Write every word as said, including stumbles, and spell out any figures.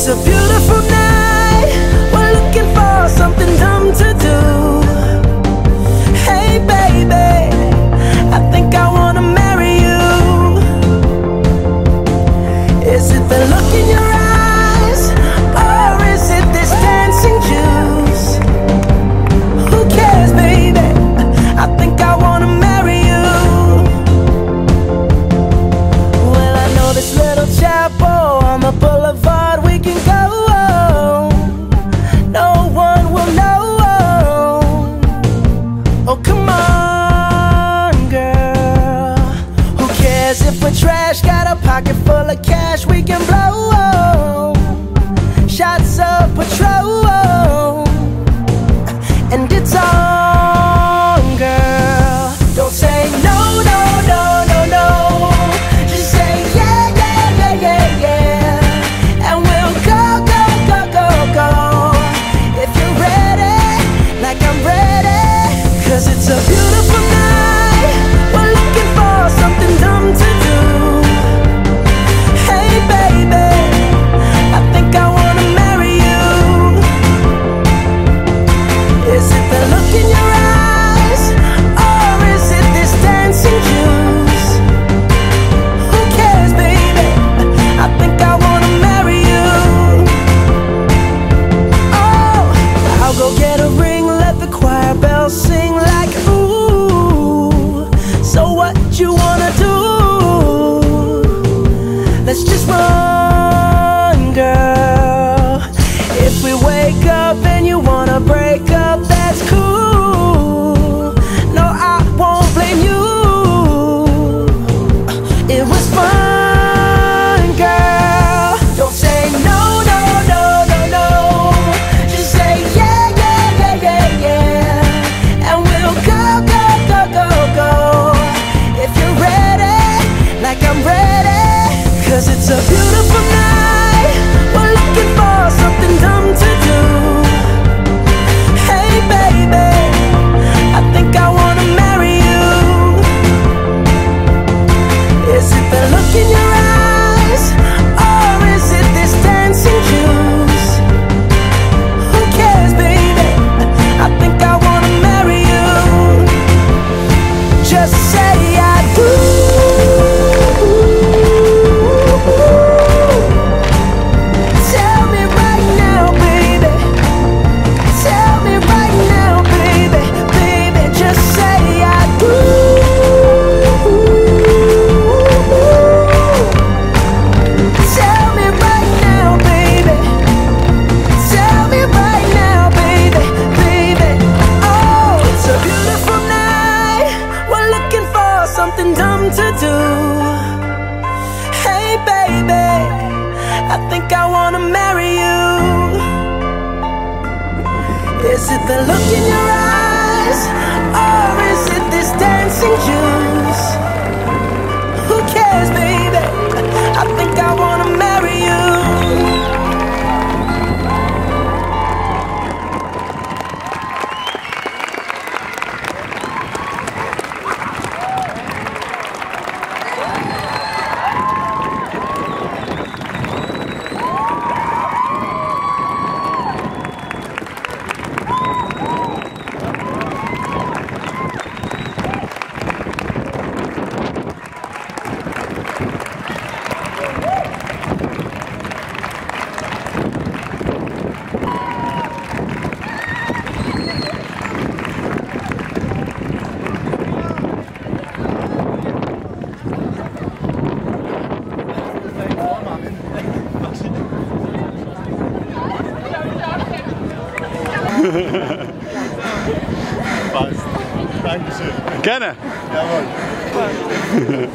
It's a beautiful night. We're looking for something dumb to do. Hey baby, I think I wanna marry you. Is it the look in your eyes, or is it this dancing juice? Who cares, baby? I think I wanna marry you. Well, I know this little chapel on the boulevard we can go. No one will know. Oh, come on, girl. Who cares if we're trash? Got a pocket full of cash we can blow. Shots of Patrol, and it's on, girl. Don't say no, no, no, no, no. Just say yeah, yeah, yeah, yeah, yeah. And we'll go, go, go, go, go. If you're ready, like I'm ready. Cause it's a beautiful night. We're looking for something dumb to do. Hey baby, I think I wanna marry you. Is it the look in your eyes, or is it this dancing juice? Who cares, baby? I think I wanna marry you. Oh, I'll go get a ring, let the choir bells sing like ooh. So what you wanna do? Let's just run, girl. If we wake up and you wanna break up, that's cool. No, I won't blame you. It was fun, girl. Don't say no, no, no, no, no. Just say yeah, yeah, yeah, yeah, yeah. And we'll go, go, go, go, go. If you're ready, like I'm ready. Cause it's a beautiful night. We're looking for something dumb to do. Hey baby, I think I wanna marry you. Is it the look in your eyes, or is it this dancing juice? Who cares, baby? I think I wanna marry you. Just say I do. Tell me right now, baby. Tell me right now, baby. Baby, just say I do. Tell me right now, baby. Tell me right now, baby. Baby, oh, it's a beautiful night. We're looking for something dumb to do. Hey baby, I think I wanna marry you. Is it the look in your eyes, or is it this dancing juice? Who cares, baby? I think I wanna marry you. Passt. Dankeschön. Gerne. Jawohl.